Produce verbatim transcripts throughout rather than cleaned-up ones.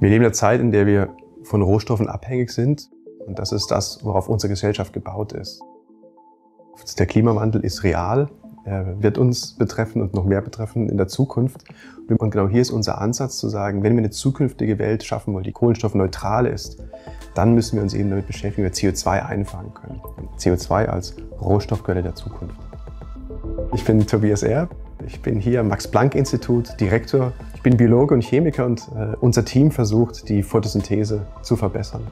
Wir leben in einer Zeit, in der wir von Rohstoffen abhängig sind. Und das ist das, worauf unsere Gesellschaft gebaut ist. Der Klimawandel ist real, er wird uns betreffen und noch mehr betreffen in der Zukunft. Und genau hier ist unser Ansatz zu sagen, wenn wir eine zukünftige Welt schaffen wollen, die kohlenstoffneutral ist, dann müssen wir uns eben damit beschäftigen, wie wir C O zwei einfangen können. C O zwei als Rohstoffquelle der Zukunft. Ich bin Tobias Erb, ich bin hier am Max-Planck-Institut Direktor. Ich bin Biologe und Chemiker und äh, unser Team versucht, die Photosynthese zu verbessern.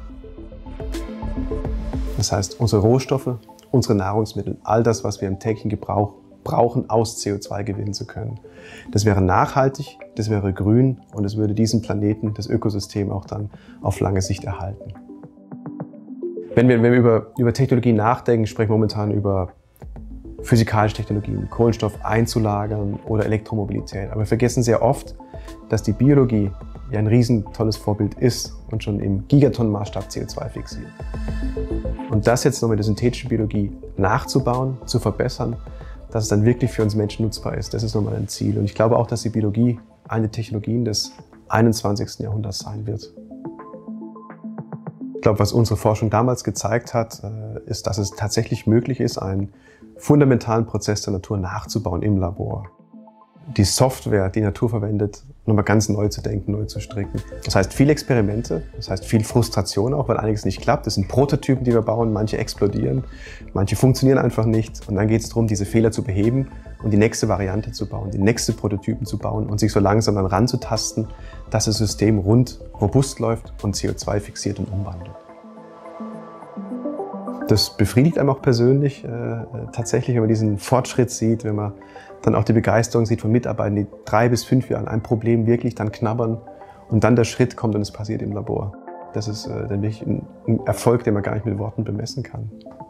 Das heißt, unsere Rohstoffe, unsere Nahrungsmittel, all das, was wir im täglichen Gebrauch brauchen, aus C O zwei gewinnen zu können. Das wäre nachhaltig, das wäre grün und es würde diesen Planeten, das Ökosystem auch dann auf lange Sicht erhalten. Wenn wir, wenn wir über, über Technologien nachdenken, sprechen wir momentan über physikalische Technologien, Kohlenstoff einzulagern oder Elektromobilität. Aber wir vergessen sehr oft, dass die Biologie ja ein riesen tolles Vorbild ist und schon im Gigatonnenmaßstab C O zwei fixiert. Und das jetzt noch mit der synthetischen Biologie nachzubauen, zu verbessern, dass es dann wirklich für uns Menschen nutzbar ist, das ist nochmal ein Ziel. Und ich glaube auch, dass die Biologie eine der Technologien des einundzwanzigsten Jahrhunderts sein wird. Ich glaube, was unsere Forschung damals gezeigt hat, ist, dass es tatsächlich möglich ist, einen fundamentalen Prozess der Natur nachzubauen im Labor. Die Software, die Natur verwendet, nochmal ganz neu zu denken, neu zu stricken. Das heißt viel Experimente, das heißt viel Frustration auch, weil einiges nicht klappt. Das sind Prototypen, die wir bauen, manche explodieren, manche funktionieren einfach nicht. Und dann geht es darum, diese Fehler zu beheben und die nächste Variante zu bauen, die nächste Prototypen zu bauen und sich so langsam dann ranzutasten, dass das System rund, robust läuft und C O zwei fixiert und umwandelt. Das befriedigt einem auch persönlich, äh, tatsächlich, wenn man diesen Fortschritt sieht, wenn man dann auch die Begeisterung sieht von Mitarbeitern, die drei bis fünf Jahre an einem Problem wirklich dann knabbern und dann der Schritt kommt und es passiert im Labor. Das ist äh, dann wirklich ein, ein Erfolg, den man gar nicht mit Worten bemessen kann.